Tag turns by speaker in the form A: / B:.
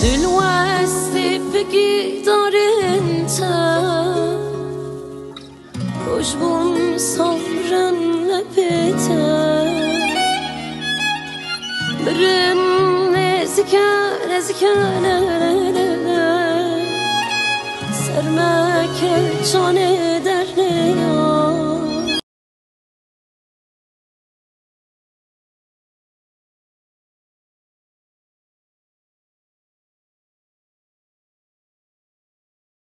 A: دلوستی بگی دارن تا روشبون صبرن لپتا برم نزکانه سرمک چانه